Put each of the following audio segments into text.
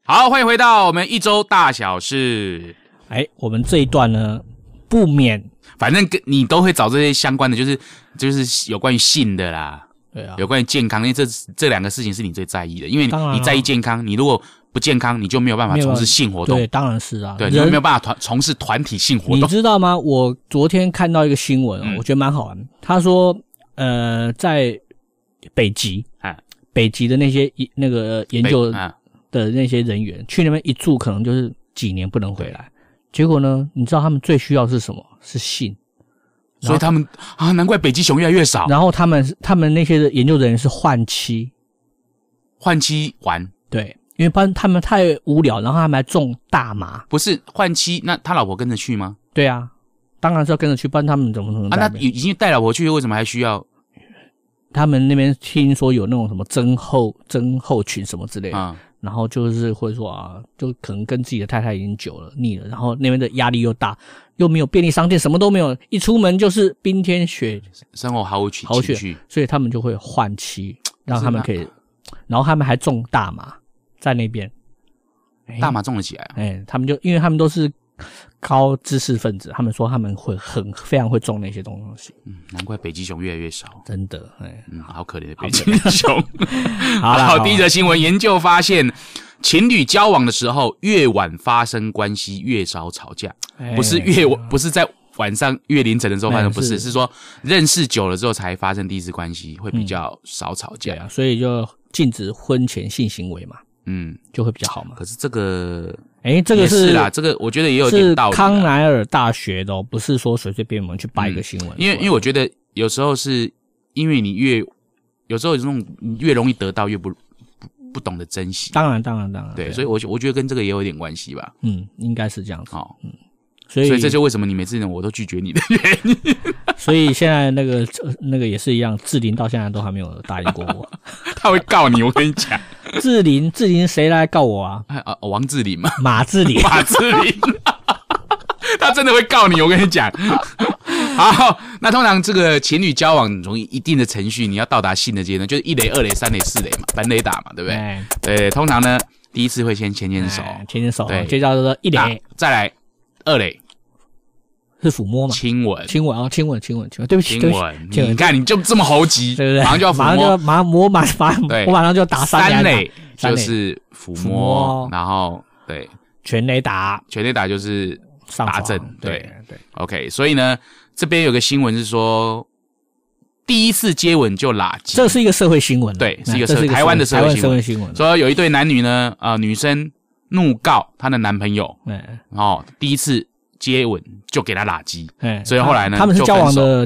好，欢迎回到我们一周大小事。 我们这一段呢，不免反正你都会找这些相关的，就是有关于性的啦， 对啊， 有关于健康，因为这两个事情是你最在意的，因为你在意健康，你如果不健康，你就没有办法从事性活动。 对，当然是啊， 对，你就没有办法从事团体性活动。 你知道吗？我昨天看到一个新闻，我觉得蛮好玩。他说，在北极的那些那个研究的那些人员去那边一住，可能就是几年不能回来。结果呢，你知道他们最需要是什么？是性。 所以他们难怪北极熊越来越少。 然后他们那些研究人员是换妻玩。对，因为他们太无聊，然后他们还种大麻。 不是换妻，那他老婆跟着去吗？ 对啊，当然是要跟着去，不然他们怎么能那已经带老婆去，为什么还需要？ 他们那边听说有那种什么症候群什么之类的，然后就是会说就可能跟自己的太太已经久了腻了，然后那边的压力又大，又没有便利商店，什么都没有，一出门就是冰天雪， 生活毫无情趣， 所以他们就会换妻，让他们可以，然后他们还种大麻在那边， 大麻种了起来他们就因为他们都是高知识分子，他们说他们会非常会种那些东西。 难怪北极熊越来越少， 真的， 好可怜的北极熊。 好， 第一则新闻，研究发现，情侣交往的时候越晚发生关系越少吵架，不是在晚上越凌晨的时候发生，不是，是说认识久了之后才发生第一次关系会比较少吵架。 对啊，所以就禁止婚前性行为嘛。就会比较好嘛。 可是这个， 这个是啦，这个我觉得也有点道理。 是康奈尔大学的不是说随随便我们去掰一个新闻。 因为我觉得有时候是因为有时候有这种你越容易得到越不懂得珍惜。 当然。 对，所以我觉得跟这个也有一点关系吧。 应该是这样子。 所以这就为什么你每次我都拒绝你的原因。 所以现在那个也是一样，志玲到现在都还没有答应过我。 他会告你，我跟你讲。 志玲谁来告我啊？ 王志玲嘛， 马志玲， 他真的会告你，我跟你讲。好，那通常这个情侣交往容易一定的程序，你要到达性的阶段，就是1垒、2垒、3垒、4垒嘛，本垒打嘛，对不对？对，通常呢，第一次会先牵手，对， 接着说1垒， 再来2垒。 是抚摸嘛？亲吻，对不起， 你看你就这么猴急， 对不对？ 马上就要抚摸， 我马上就打3 垒，就是抚摸，然后对全垒打就是打正，对 ，OK。所以呢，这边有个新闻是说，第一次接吻就拉鸡， 这是一个社会新闻， 对，是一个台湾的社会新闻。说有一对男女呢，女生怒告她的男朋友，第一次接吻就给他拉鸡，所以后来呢， 他们是交往的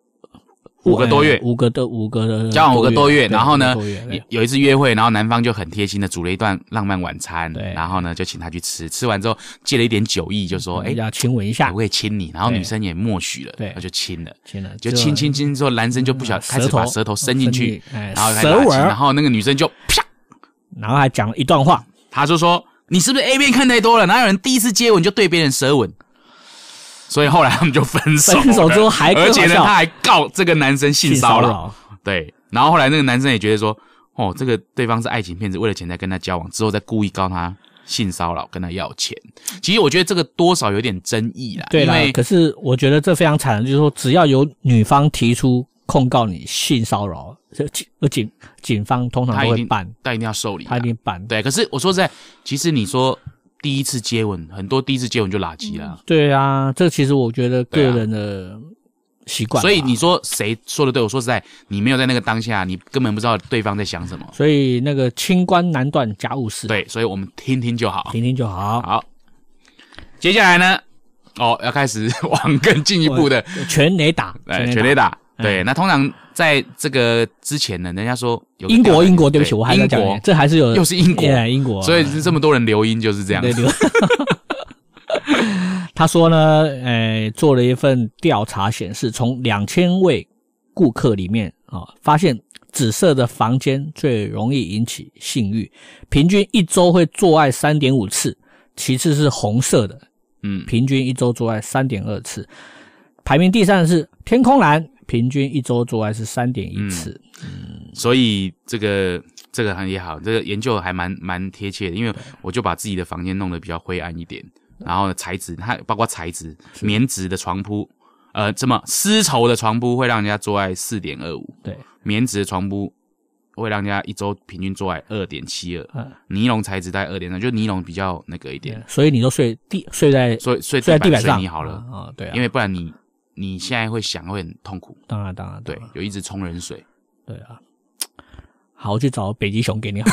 5个多月，交往5个多月，然后呢，有一次约会，然后男方就很贴心的煮了一段浪漫晚餐，然后呢就请他去吃，吃完之后借了一点酒意，就说要亲吻一下， 我可以亲你，然后女生也默许了，对，就亲了，就亲之后，男生就不小开始把舌头伸进去，然后舌吻， 然后那个女生就啪， 然后还讲了一段话， 他就说你是不是 A 片看太多了？哪有人第一次接吻就对别人舌吻？所以后来他们就分手之后而且呢，他还告这个男生性骚扰。对，然后后来那个男生也觉得说，这个对方是爱情骗子，为了钱才跟他交往，之后再故意告他性骚扰，跟他要钱。其实我觉得这个多少有点争议啦。 对啦，可是我觉得这非常惨的，就是说只要有女方提出控告你性骚扰，警方通常都会办， 他一定要受理， 他一定办。 对，可是我说实在，其实你说。第一次接吻，很多第一次接吻就拉鸡了。 对啊，这其实我觉得个人的习惯。 所以你说谁说的对？我说实在，你没有在那个当下，你根本不知道对方在想什么。 所以那个清官难断家务事。 对，所以我们听听就好， 好， 接下来呢，要开始往更进一步的全垒打， 全垒打。对，那通常在这个之前呢，人家说有英国，对不起，我还在讲，这还是有， 又是英国， 国， 所以这么多人留英就是这样。 他说呢，做了一份调查显示，从2000位顾客里面发现紫色的房间最容易引起性欲，平均一周会做爱 3.5 次，其次是红色的，平均一周做爱 3.2 次，排名第3的是天空蓝。平均一周做爱是 3.1 次。 所以这个也好，这个研究还蛮贴切的，因为我就把自己的房间弄得比较灰暗一点，然后呢材质，它包括材质，棉质的床铺，丝绸的床铺会让人家做爱 4.25， 对，棉质的床铺会让人家一周平均做爱 2.72，尼龙材质大概 2.3， 就尼龙比较那个一点， 所以你都睡在地板上睡你好了对啊， 因为不然你现在会想会很痛苦， 当然， 对，有一直冲冷水， 对啊。好，我去找北极熊给你。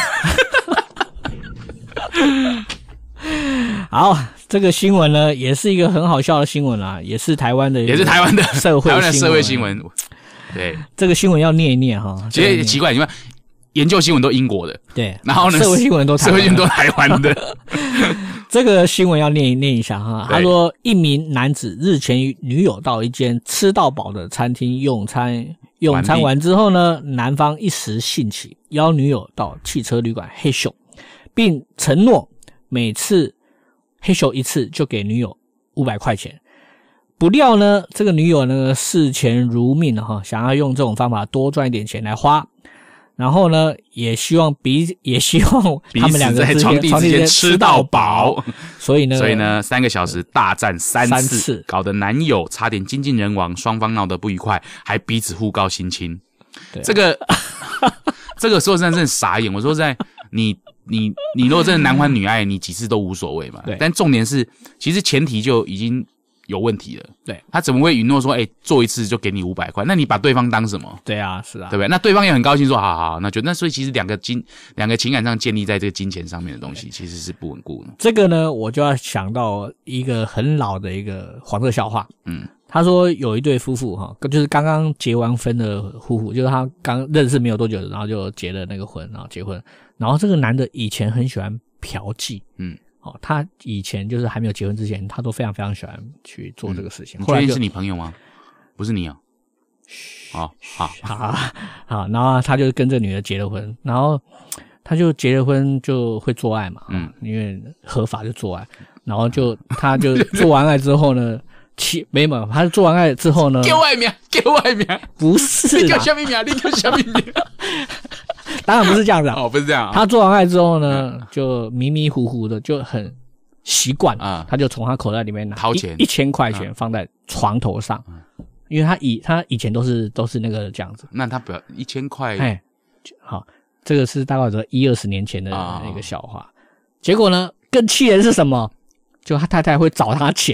好，这个新闻呢，也是一个很好笑的新闻啦，也是台湾的社会新闻。 对， 这个新闻要念一念哈。 其实奇怪，因为研究新闻都英国的， 对， 然后呢， 社会新闻都台湾的。 这个新闻要念一下哈。他说，一名男子日前与女友到一间吃到饱的餐厅用餐完之后呢，男方一时兴起，邀女友到汽车旅馆嘿咻，并承诺每次嘿咻一次就给女友500块钱。不料呢，这个女友呢视钱如命哈，想要用这种方法多赚一点钱来花。然后呢，也希望他们两个在床之间吃到饱， 所以呢 3个小时大战3次，搞得男友差点精尽人亡，双方闹得不愉快，还彼此互告性侵。这个说真的真的傻眼。我说实在，你如果真的男欢女爱，你几次都无所谓嘛。但重点是，其实前提就已经有问题了。对，他怎么会允诺说，做一次就给你500块？那你把对方当什么？ 对啊，是啊， 对不对？那对方也很高兴说，好，那所以其实两个情感上建立在这个金钱上面的东西，其实是不稳固的。 这个呢，我就要想到一个很老的一个黄色笑话。他说有一对夫妇哈，就是刚刚结完婚的夫妇，就是他刚认识没有多久，然后就结了那个婚，然后结婚。然后这个男的以前很喜欢嫖妓，他以前就是还没有结婚之前，他都非常非常喜欢去做这个事情。 你确定是你朋友吗？不是你啊？ 好，然后他就跟这女的结了婚，然后他就结了婚就会做爱嘛，因为合法就做爱，然后他就做完爱之后呢，没嘛，他做完爱之后呢， 给外面， 不是， 你给下面名，你给下面名。 当然不是这样子不是这样。 他做完爱之后呢，就迷迷糊糊的，就很习惯他就从他口袋里面拿掏钱 1000块钱放在床头上，因为他以前都是那个这样子。 那他不要1000块， 好，这个是大概20年前的那个笑话。结果呢，更气人是什么？就他太太会找他钱。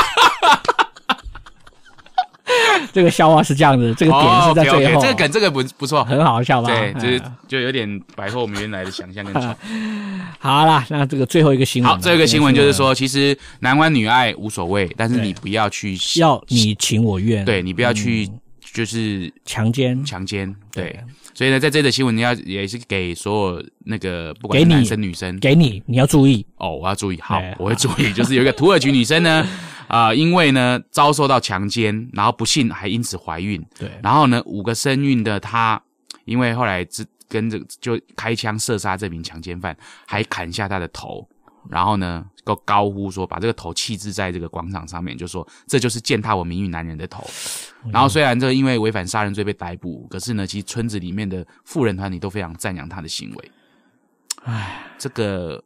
这个笑话是这样子，这个点是在最后。 这个不错， 很好笑吧？ 对，就有点摆脱我们原来的想象跟传。 好啦，那这个最后一个新闻。 好，最后一个新闻就是说，其实男欢女爱无所谓，但是你不要去要你情我愿， 对，你不要去就是强奸， 对。所以呢，在这则新闻也是给所有那个不管是男生女生， 给你要注意我要注意，好，我会注意。就是有一个土耳其女生呢。因为呢遭受到强奸，然后不幸还因此怀孕。对，然后呢5个身孕的她，因为后来跟着就开枪射杀这名强奸犯，还砍下他的头，然后呢高呼说把这个头弃置在这个广场上面，就说这就是践踏我名誉男人的头。然后虽然这因为违反杀人罪被逮捕，可是呢其实村子里面的妇人团体都非常赞扬他的行为。这个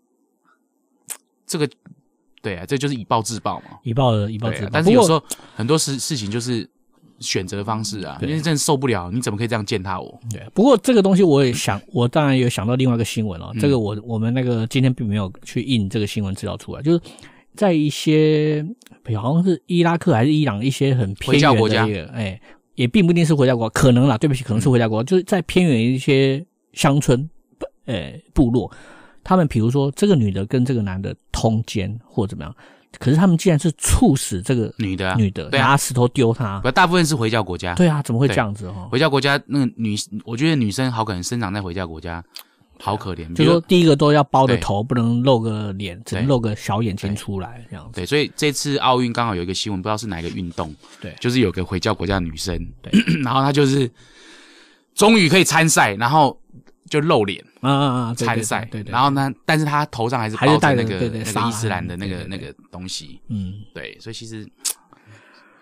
对啊，这就是以暴制暴嘛，以暴制暴。但是有时候很多事情就是选择方式啊，因为真的受不了，你怎么可以这样践踏我？ 对，不过这个东西我当然有想到另外一个新闻这个我们那个今天并没有去印这个新闻资料出来，就是在一些好像是伊拉克还是伊朗一些很偏远的国家，也并不一定是回教国，可能啦，对不起，可能是回教国，就是在偏远一些乡村部落。他们比如说这个女的跟这个男的通奸或怎么样，可是他们竟然是处死这个女的拿石头丢她。 大部分是回教国家。 对啊，怎么会这样子回教国家那个我觉得女生好可能生长在回教国家，好可怜。 就是说第一个都要包着头，不能露个脸，只能露个小眼睛出来这样子。 对，所以这次奥运刚好有一个新闻，不知道是哪一个运动，对，就是有个回教国家的女生，对，然后她就是终于可以参赛，然后就露脸参赛，对，然后呢，但是他头上还是包着那个伊斯兰的那个东西，对，所以其实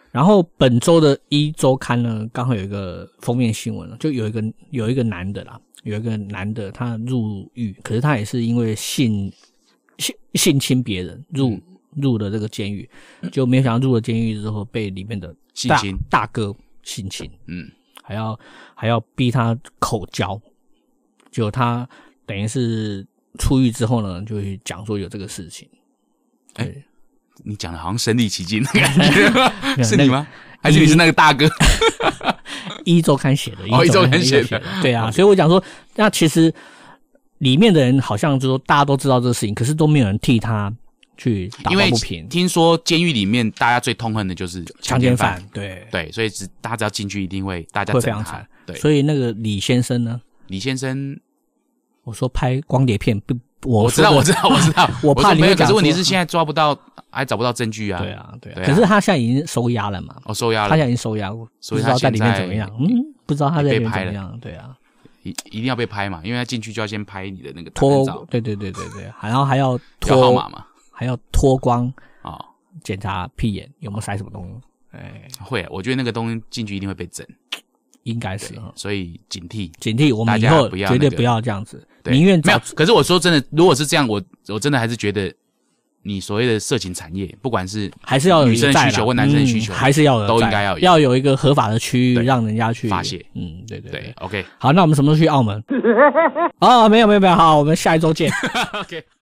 然后本周的一周刊呢，刚好有一个封面新闻，就有一个男的啦，有一个男的他入狱，可是他也是因为性侵别人入了这个监狱，就没有想到入了监狱之后被里面的大哥性侵，还要逼他口交，就他等于是出狱之后呢，就会讲说有这个事情。 你讲的好像身临其境的感觉，是你吗？还是你是那个大哥？ 一周刊写的， 一周刊写的， 对啊，所以我讲说，那其实里面的人好像就说大家都知道这个事情，可是都没有人替他去打抱不平。 听说监狱里面大家最痛恨的就是强奸犯，对， 所以大家只要进去一定会大家会非常惨。对，所以那个李先生呢？ 李先生， 我说拍光碟片不。 我知道， 我怕你会讲。 可是问题是现在抓不到，还找不到证据啊。 对啊。可是他现在已经收押了嘛？ 收押了。 他现在已经收押， 所以他在里面怎么样？不知道他在里面怎么样。对啊， 一定要被拍嘛，因为他进去就要先拍你的那个脱照。对，然后还要脱号码嘛， 还要脱光检查屁眼有没有塞什么东西。 会，我觉得那个东西进去一定会被整。 应该是， 所以警惕， 我们以后绝对不要这样子，宁愿没有。可是我说真的，如果是这样，我真的还是觉得，你所谓的色情产业，不管是还是要有女生的需求或男生的需求， 还是要有， 都应该要有一一个合法的区域，让人家去发泄。 对 ，OK。 好，那我们什么时候去澳门？没有，好，我们下一周见。 OK。